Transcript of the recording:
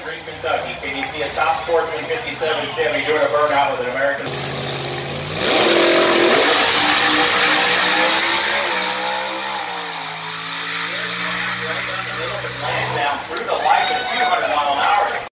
Street, Kentucky. Can you see a top sportsman 57 Chevy doing a burnout with an American